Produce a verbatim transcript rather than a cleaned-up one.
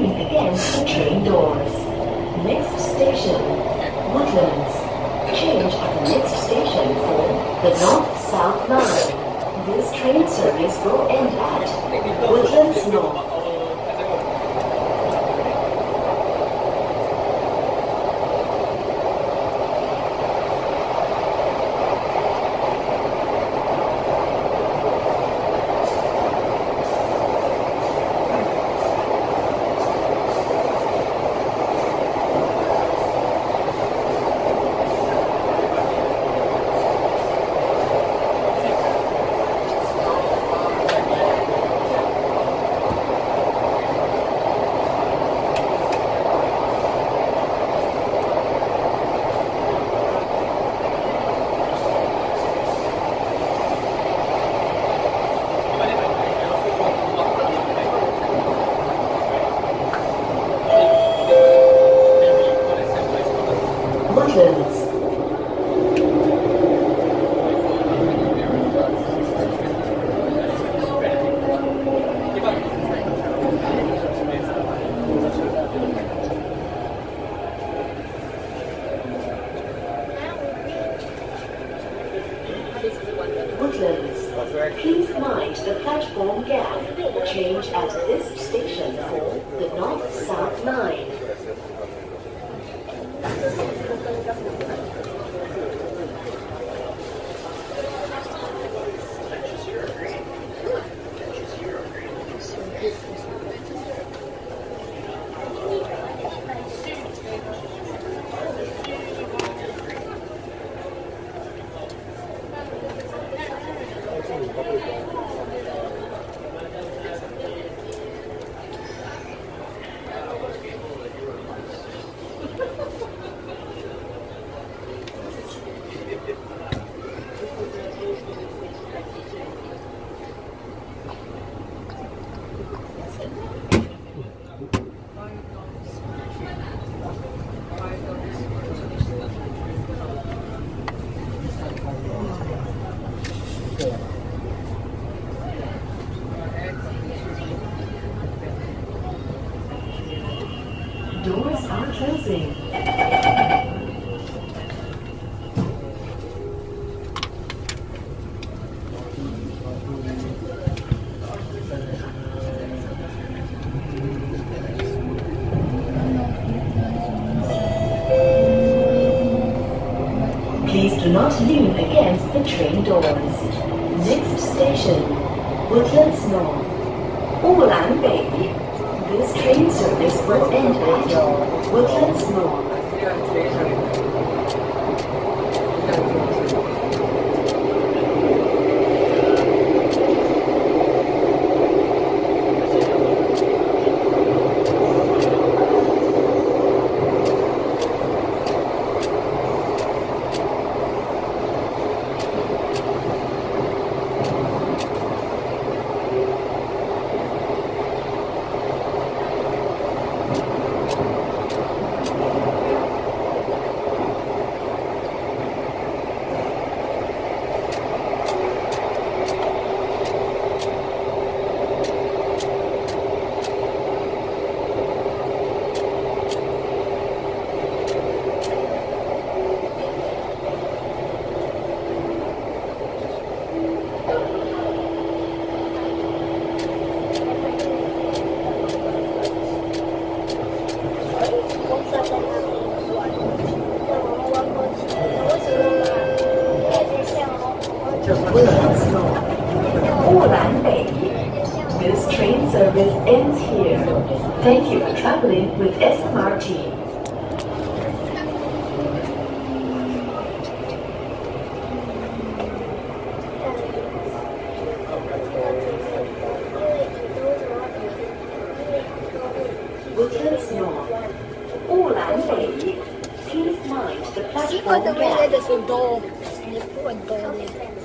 lean against the train doors. Next station, Woodlands. Change at the next station for the North-South line. This train service will end at Woodlands North. Woodlands. Woodlands. Please mind the platform gap. Change at this station for the North-South line. Doors are closing. Please do not lean against the train doors. Next station, Woodlands North. Woodlands北. This train service will end at Woodlands North. Woodlands North. Woodlands北. This train service ends here. Thank you for traveling with S M R T. Woodlands North. Woodlands北. Please mind the platform gap.